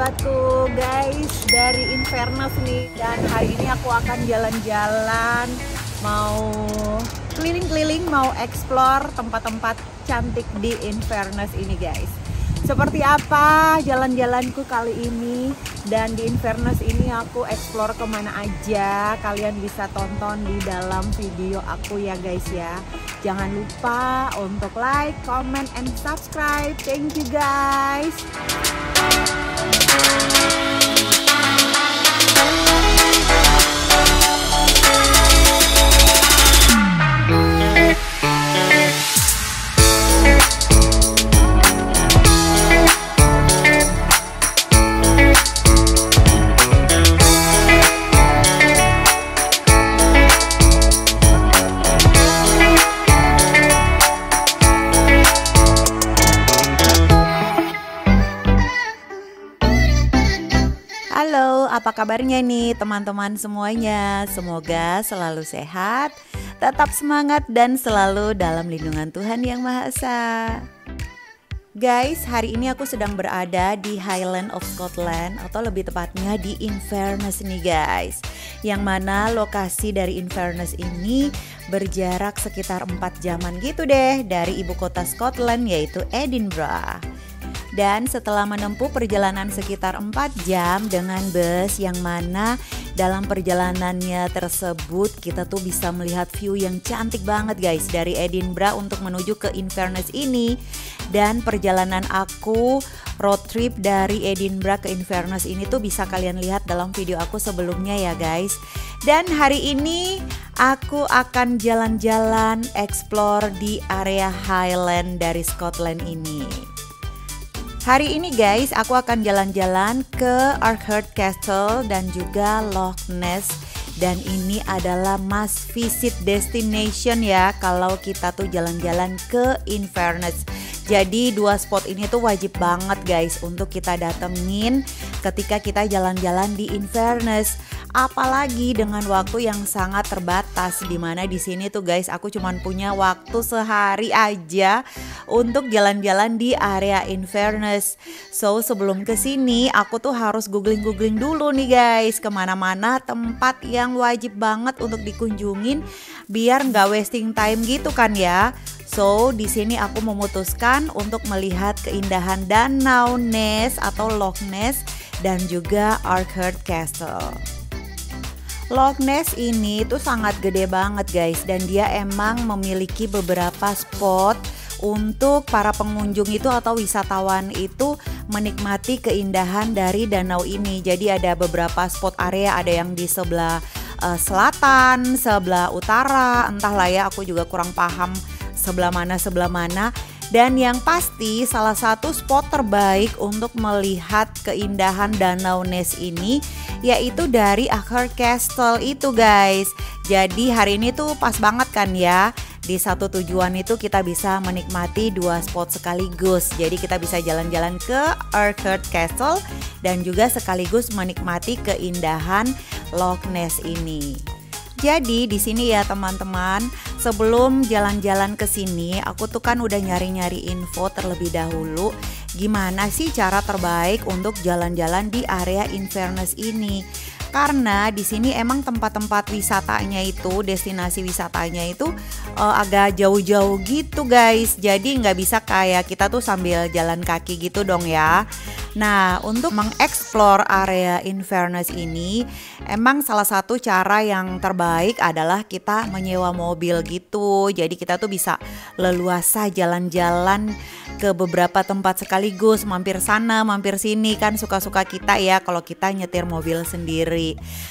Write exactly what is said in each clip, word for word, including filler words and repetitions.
sahabatku guys dari Inverness nih. Dan hari ini aku akan jalan-jalan, mau keliling-keliling, mau explore tempat-tempat cantik di Inverness ini guys. Seperti apa jalan-jalanku kali ini, dan di Inverness ini aku explore kemana aja, kalian bisa tonton di dalam video aku ya guys ya. Jangan lupa untuk like, comment, and subscribe. Thank you guys. Halo, apa kabarnya nih teman-teman semuanya? Semoga selalu sehat, tetap semangat, dan selalu dalam lindungan Tuhan Yang Maha Esa. Guys, hari ini aku sedang berada di Highland of Scotland, atau lebih tepatnya di Inverness nih guys. Yang mana lokasi dari Inverness ini berjarak sekitar empat jaman gitu deh dari ibu kota Scotland, yaitu Edinburgh. Dan setelah menempuh perjalanan sekitar empat jam dengan bus, yang mana dalam perjalanannya tersebut kita tuh bisa melihat view yang cantik banget guys dari Edinburgh untuk menuju ke Inverness ini. Dan perjalanan aku road trip dari Edinburgh ke Inverness ini tuh bisa kalian lihat dalam video aku sebelumnya ya guys. Dan hari ini aku akan jalan-jalan explore di area Highland dari Scotland ini. Hari ini guys, aku akan jalan-jalan ke Urquhart Castle dan juga Loch Ness. Dan ini adalah must visit destination ya kalau kita tuh jalan-jalan ke Inverness. Jadi dua spot ini tuh wajib banget guys untuk kita datengin ketika kita jalan-jalan di Inverness. Apalagi dengan waktu yang sangat terbatas, dimana di sini tuh guys aku cuman punya waktu sehari aja untuk jalan-jalan di area Inverness. So sebelum kesini aku tuh harus googling-googling dulu nih guys, kemana-mana tempat yang wajib banget untuk dikunjungin biar nggak wasting time gitu kan ya. So di sini aku memutuskan untuk melihat keindahan Danau Ness atau Loch Ness dan juga Urquhart Castle. Loch Ness ini tuh sangat gede banget guys, dan dia emang memiliki beberapa spot untuk para pengunjung itu atau wisatawan itu menikmati keindahan dari danau ini. Jadi ada beberapa spot area, ada yang di sebelah uh, selatan, sebelah utara, entahlah ya, aku juga kurang paham sebelah mana sebelah mana. Dan yang pasti salah satu spot terbaik untuk melihat keindahan Danau Ness ini yaitu dari Urquhart Castle itu guys. Jadi hari ini tuh pas banget kan ya, di satu tujuan itu kita bisa menikmati dua spot sekaligus. Jadi kita bisa jalan-jalan ke Urquhart Castle dan juga sekaligus menikmati keindahan Loch Ness ini. Jadi di sini ya teman-teman, sebelum jalan-jalan ke sini, aku tuh kan udah nyari-nyari info terlebih dahulu gimana sih cara terbaik untuk jalan-jalan di area Inverness ini. Karena di sini emang tempat-tempat wisatanya itu, destinasi wisatanya itu uh, agak jauh-jauh gitu guys. Jadi nggak bisa kayak kita tuh sambil jalan kaki gitu dong ya. Nah, untuk mengeksplor area Inverness ini, emang salah satu cara yang terbaik adalah kita menyewa mobil gitu. Jadi kita tuh bisa leluasa jalan-jalan ke beberapa tempat sekaligus, mampir sana, mampir sini, kan suka-suka kita ya kalau kita nyetir mobil sendiri.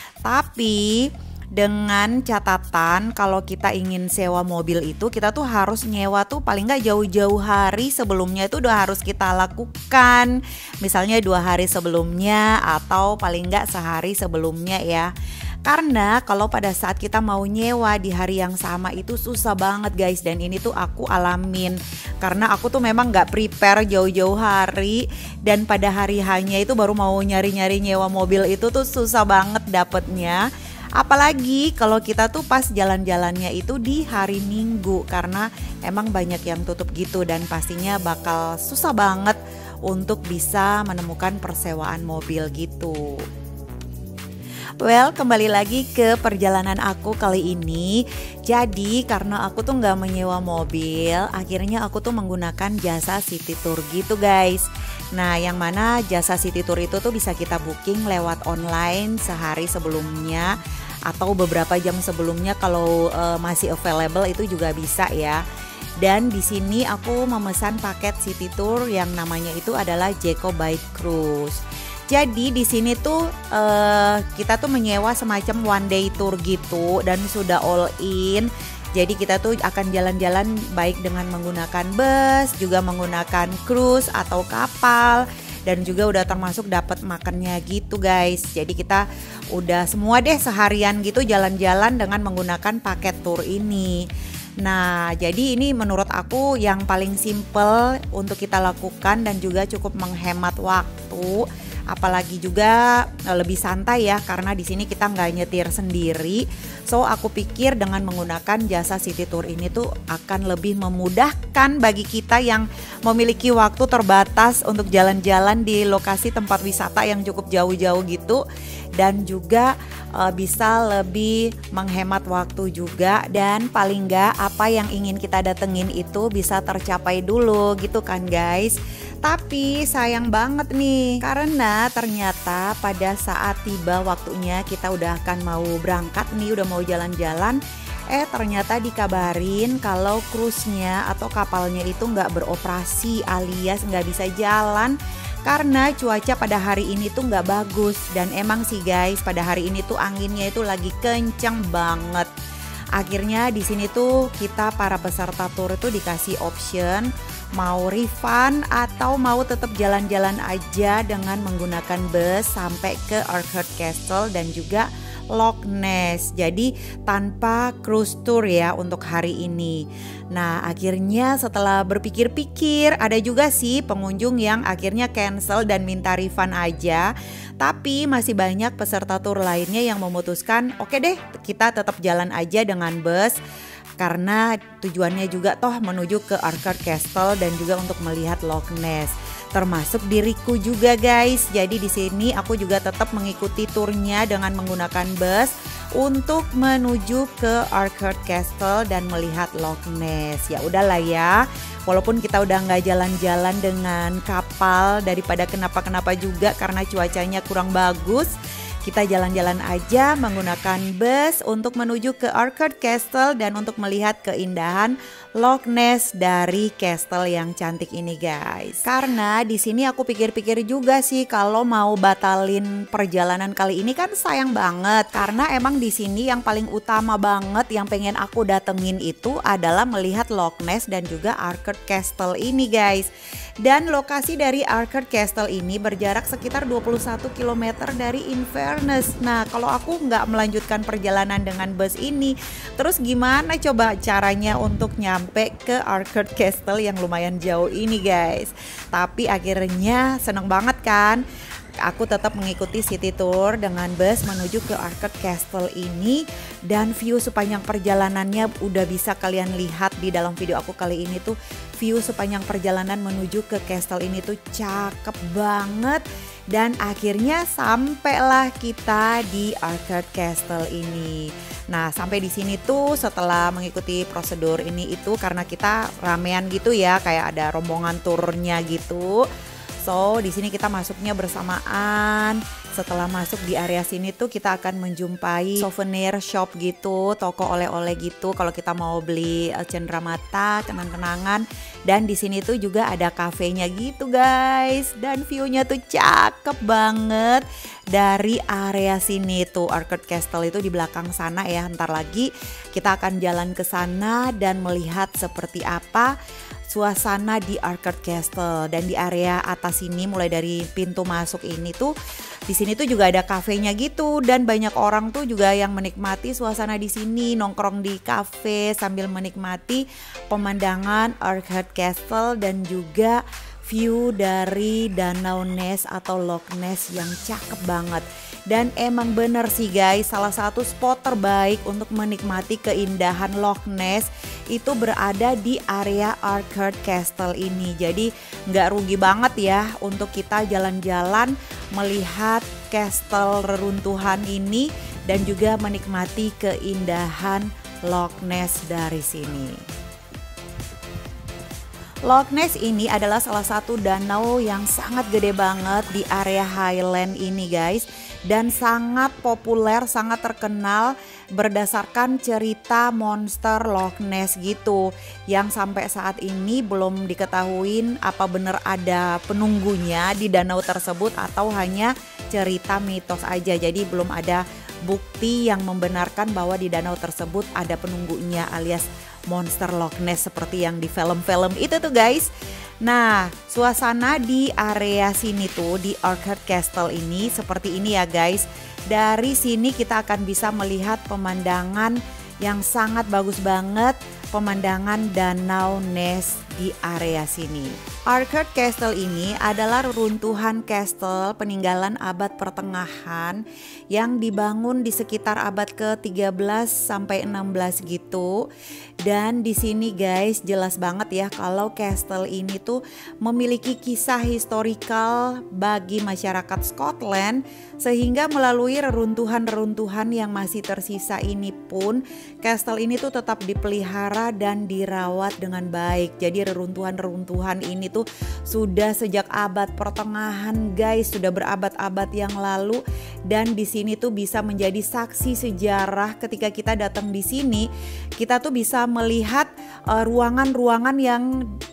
Tapi dengan catatan kalau kita ingin sewa mobil itu, kita tuh harus nyewa tuh paling nggak jauh-jauh hari sebelumnya itu udah harus kita lakukan. Misalnya dua hari sebelumnya atau paling nggak sehari sebelumnya ya. Karena kalau pada saat kita mau nyewa di hari yang sama itu susah banget guys. Dan ini tuh aku alamin karena aku tuh memang gak prepare jauh-jauh hari. Dan pada hari hanya itu baru mau nyari-nyari nyewa mobil itu tuh susah banget dapetnya. Apalagi kalau kita tuh pas jalan-jalannya itu di hari Minggu, karena emang banyak yang tutup gitu dan pastinya bakal susah banget untuk bisa menemukan persewaan mobil gitu. Well, kembali lagi ke perjalanan aku kali ini. Jadi karena aku tuh nggak menyewa mobil, akhirnya aku tuh menggunakan jasa City Tour gitu guys. Nah, yang mana jasa City Tour itu tuh bisa kita booking lewat online sehari sebelumnya atau beberapa jam sebelumnya kalau uh, masih available itu juga bisa ya. Dan di sini aku memesan paket City Tour yang namanya itu adalah Jeko Bike Cruise. Jadi di sini tuh uh, kita tuh menyewa semacam one day tour gitu dan sudah all in. Jadi kita tuh akan jalan-jalan baik dengan menggunakan bus, juga menggunakan cruise atau kapal, dan juga udah termasuk dapat makannya gitu guys. Jadi kita udah semua deh seharian gitu jalan-jalan dengan menggunakan paket tour ini. Nah, jadi ini menurut aku yang paling simple untuk kita lakukan dan juga cukup menghemat waktu. Apalagi juga lebih santai ya, karena di sini kita nggak nyetir sendiri. So aku pikir dengan menggunakan jasa City Tour ini tuh akan lebih memudahkan bagi kita yang memiliki waktu terbatas untuk jalan-jalan di lokasi tempat wisata yang cukup jauh-jauh gitu. Dan juga uh, bisa lebih menghemat waktu juga, dan paling nggak apa yang ingin kita datengin itu bisa tercapai dulu gitu kan guys. Tapi sayang banget nih, karena ternyata pada saat tiba waktunya kita udah akan mau berangkat nih, udah mau jalan-jalan, eh ternyata dikabarin kalau cruise-nya atau kapalnya itu nggak beroperasi alias nggak bisa jalan karena cuaca pada hari ini tuh nggak bagus. Dan emang sih guys, pada hari ini tuh anginnya itu lagi kenceng banget. Akhirnya di sini tuh kita para peserta tour itu dikasih option mau refund atau mau tetap jalan-jalan aja dengan menggunakan bus sampai ke Urquhart Castle dan juga Loch Ness. Jadi tanpa cruise tour ya untuk hari ini. Nah, akhirnya setelah berpikir-pikir, ada juga sih pengunjung yang akhirnya cancel dan minta refund aja. Tapi masih banyak peserta tour lainnya yang memutuskan, oke deh kita tetap jalan aja dengan bus. Karena tujuannya juga toh menuju ke Urquhart Castle dan juga untuk melihat Loch Ness. Termasuk diriku juga guys. Jadi di sini aku juga tetap mengikuti turnya dengan menggunakan bus untuk menuju ke Urquhart Castle dan melihat Loch Ness. Ya udahlah ya. Walaupun kita udah nggak jalan-jalan dengan kapal daripada kenapa-kenapa juga karena cuacanya kurang bagus. Kita jalan-jalan aja menggunakan bus untuk menuju ke Urquhart Castle dan untuk melihat keindahan Loch Ness dari castle yang cantik ini guys. Karena di sini aku pikir-pikir juga sih kalau mau batalin perjalanan kali ini kan sayang banget. Karena emang di sini yang paling utama banget yang pengen aku datengin itu adalah melihat Loch Ness dan juga Urquhart Castle ini guys. Dan lokasi dari Urquhart Castle ini berjarak sekitar dua puluh satu kilometer dari Inverness. Nah, kalau aku nggak melanjutkan perjalanan dengan bus ini, terus gimana coba caranya untuk nyampe ke Urquhart Castle yang lumayan jauh ini guys. Tapi akhirnya seneng banget kan. Aku tetap mengikuti City Tour dengan bus menuju ke Urquhart Castle ini. Dan view sepanjang perjalanannya udah bisa kalian lihat di dalam video aku kali ini tuh. View sepanjang perjalanan menuju ke castle ini tuh cakep banget. Dan akhirnya sampailah kita di Urquhart Castle ini. Nah, sampai di sini tuh setelah mengikuti prosedur ini itu karena kita ramean gitu ya, kayak ada rombongan turnya gitu. So, di sini kita masuknya bersamaan. Setelah masuk di area sini tuh kita akan menjumpai souvenir shop gitu, toko oleh-oleh gitu kalau kita mau beli cenderamata, kenang-kenangan. Dan di sini tuh juga ada kafenya gitu guys. Dan view-nya tuh cakep banget dari area sini tuh. Urquhart Castle itu di belakang sana ya. Ntar lagi kita akan jalan ke sana dan melihat seperti apa suasana di Urquhart Castle. Dan di area atas ini mulai dari pintu masuk ini tuh di sini tuh juga ada kafenya gitu dan banyak orang tuh juga yang menikmati suasana di sini, nongkrong di kafe sambil menikmati pemandangan Urquhart Castle dan juga view dari Danau Ness atau Loch Ness yang cakep banget. Dan emang bener sih guys, salah satu spot terbaik untuk menikmati keindahan Loch Ness itu berada di area Arkert Castle ini. Jadi nggak rugi banget ya untuk kita jalan-jalan melihat castle reruntuhan ini dan juga menikmati keindahan Loch Ness dari sini. Loch Ness ini adalah salah satu danau yang sangat gede banget di area Highland ini guys, dan sangat populer, sangat terkenal berdasarkan cerita monster Loch Ness gitu, yang sampai saat ini belum diketahui apa benar ada penunggunya di danau tersebut atau hanya cerita mitos aja. Jadi belum ada bukti yang membenarkan bahwa di danau tersebut ada penunggunya alias monster Loch Ness seperti yang di film-film itu tuh guys. Nah, suasana di area sini tuh di Arkert Castle ini seperti ini ya guys. Dari sini kita akan bisa melihat pemandangan yang sangat bagus banget, pemandangan Danau Ness di area sini. Arkert Castle ini adalah reruntuhan castle peninggalan abad pertengahan yang dibangun di sekitar abad ke tiga belas sampai enam belas gitu. Dan di sini guys jelas banget ya kalau castle ini tuh memiliki kisah historikal bagi masyarakat Scotland, sehingga melalui reruntuhan-reruntuhan yang masih tersisa ini pun castle ini tuh tetap dipelihara dan dirawat dengan baik. Jadi reruntuhan-reruntuhan ini tuh sudah sejak abad pertengahan guys, sudah berabad-abad yang lalu, dan di sini tuh bisa menjadi saksi sejarah. Ketika kita datang di sini, kita tuh bisa melihat uh, ruangan-ruangan yang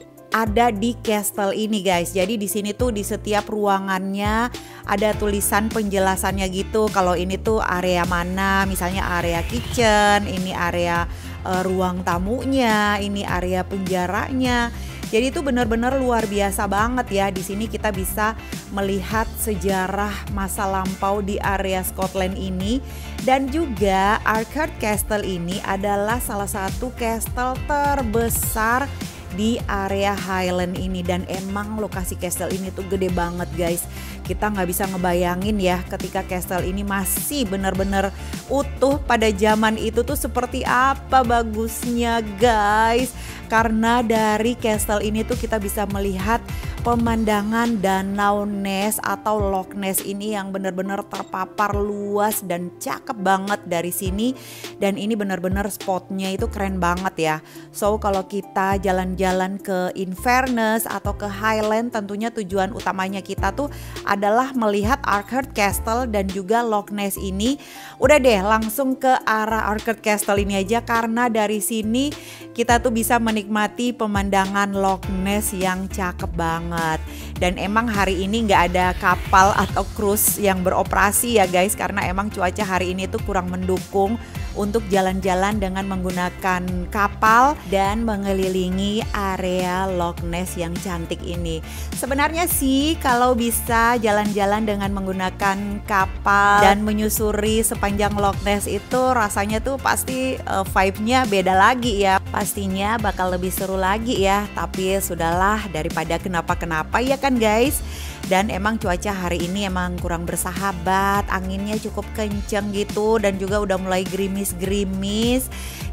ada di castle ini guys. Jadi di sini tuh di setiap ruangannya ada tulisan penjelasannya gitu. Kalau ini tuh area mana, misalnya area kitchen, ini area uh, ruang tamunya, ini area penjaranya. Jadi itu benar-benar luar biasa banget ya. Di sini kita bisa melihat sejarah masa lampau di area Scotland ini. Dan juga Arkert Castle ini adalah salah satu castle terbesar di area Highland ini, dan emang lokasi castle ini tuh gede banget guys. Kita nggak bisa ngebayangin ya ketika castle ini masih benar-benar utuh pada zaman itu tuh seperti apa bagusnya guys. Karena dari castle ini tuh kita bisa melihat pemandangan Danau Ness atau Loch Ness ini yang benar-benar terpapar luas dan cakep banget dari sini. Dan ini benar-benar spotnya itu keren banget ya. So kalau kita jalan-jalan ke Inverness atau ke Highland, tentunya tujuan utamanya kita tuh adalah melihat Arkert Castle dan juga Loch Ness ini. Udah deh langsung ke arah Arkert Castle ini aja, karena dari sini kita tuh bisa menikmati pemandangan Loch Ness yang cakep banget. Dan emang hari ini nggak ada kapal atau cruise yang beroperasi ya guys, karena emang cuaca hari ini tuh kurang mendukung untuk jalan-jalan dengan menggunakan kapal dan mengelilingi area Loch Ness yang cantik ini. Sebenarnya sih kalau bisa jalan-jalan dengan menggunakan kapal dan menyusuri sepanjang Loch Ness itu rasanya tuh pasti uh, vibe-nya beda lagi ya. Pastinya bakal lebih seru lagi ya. Tapi sudahlah, daripada kenapa-kenapa ya kan guys. Dan emang cuaca hari ini emang kurang bersahabat, anginnya cukup kenceng gitu, dan juga udah mulai gerimis-gerimis.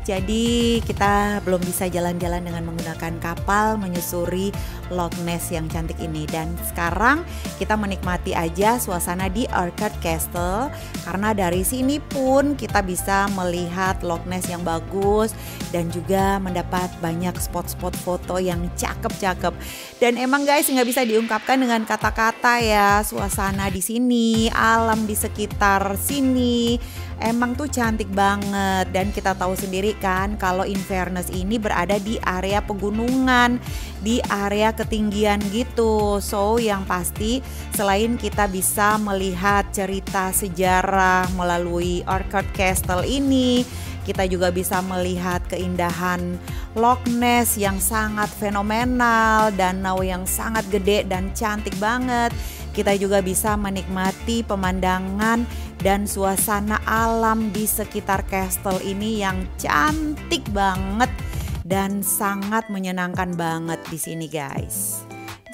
Jadi kita belum bisa jalan-jalan dengan menggunakan kapal menyusuri Loch Ness yang cantik ini. Dan sekarang kita menikmati aja suasana di Arkert Castle, karena dari sini pun kita bisa melihat Loch Ness yang bagus dan juga mendapat banyak spot-spot foto yang cakep-cakep. Dan emang guys nggak bisa diungkapkan dengan kata-kata ya, suasana di sini, alam di sekitar sini emang tuh cantik banget. Dan kita tahu sendiri kan kalau Inverness ini berada di area pegunungan, di area ketinggian gitu. So yang pasti selain kita bisa melihat cerita sejarah melalui Arkert Castle ini, kita juga bisa melihat keindahan Loch Ness yang sangat fenomenal, danau yang sangat gede dan cantik banget. Kita juga bisa menikmati pemandangan dan suasana alam di sekitar castle ini yang cantik banget dan sangat menyenangkan banget di sini guys.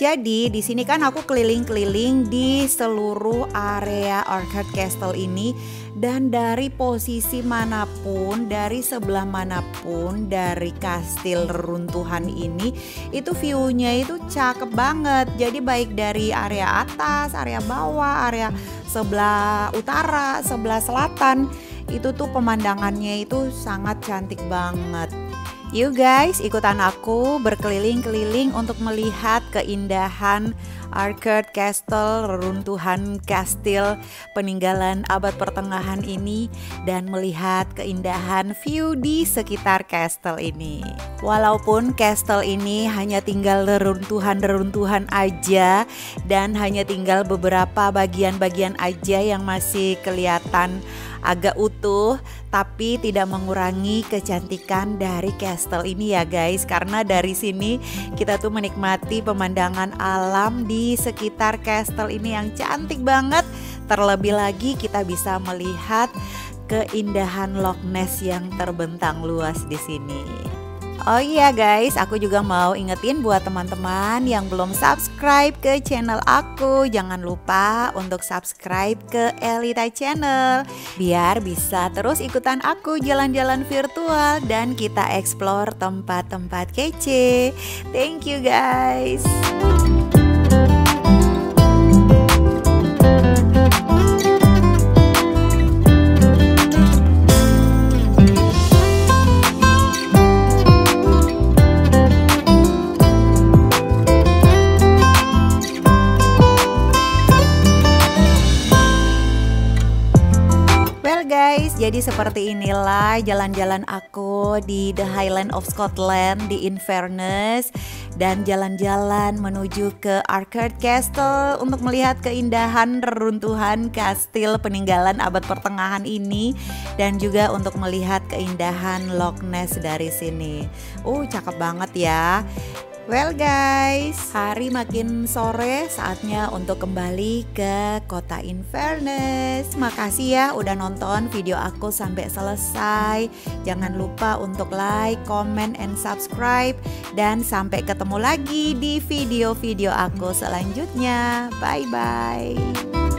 Jadi di sini kan aku keliling-keliling di seluruh area Orchard Castle ini, dan dari posisi manapun, dari sebelah manapun dari kastil reruntuhan ini, itu view-nya itu cakep banget. Jadi baik dari area atas, area bawah, area sebelah utara, sebelah selatan, itu tuh pemandangannya itu sangat cantik banget. Yuk guys, ikutan aku berkeliling-keliling untuk melihat keindahan Orchard Castle, reruntuhan kastil peninggalan abad pertengahan ini, dan melihat keindahan view di sekitar castle ini. Walaupun castle ini hanya tinggal reruntuhan-reruntuhan aja dan hanya tinggal beberapa bagian-bagian aja yang masih kelihatan agak utuh, tapi tidak mengurangi kecantikan dari castle ini ya guys. Karena dari sini kita tuh menikmati pemandangan alam di sekitar castle ini yang cantik banget. Terlebih lagi kita bisa melihat keindahan Loch Ness yang terbentang luas di sini. Oh iya guys, aku juga mau ingetin buat teman-teman yang belum subscribe ke channel aku, jangan lupa untuk subscribe ke Elita Channel biar bisa terus ikutan aku jalan-jalan virtual dan kita explore tempat-tempat kece. Thank you guys. Guys, jadi seperti inilah jalan-jalan aku di The Highlands of Scotland di Inverness, dan jalan-jalan menuju ke Orchard Castle untuk melihat keindahan reruntuhan kastil peninggalan abad pertengahan ini, dan juga untuk melihat keindahan Loch Ness dari sini. Uh, cakep banget ya. Well guys, hari makin sore, saatnya untuk kembali ke kota Inverness. Makasih ya udah nonton video aku sampai selesai. Jangan lupa untuk like, comment, and subscribe. Dan sampai ketemu lagi di video-video aku selanjutnya. Bye-bye.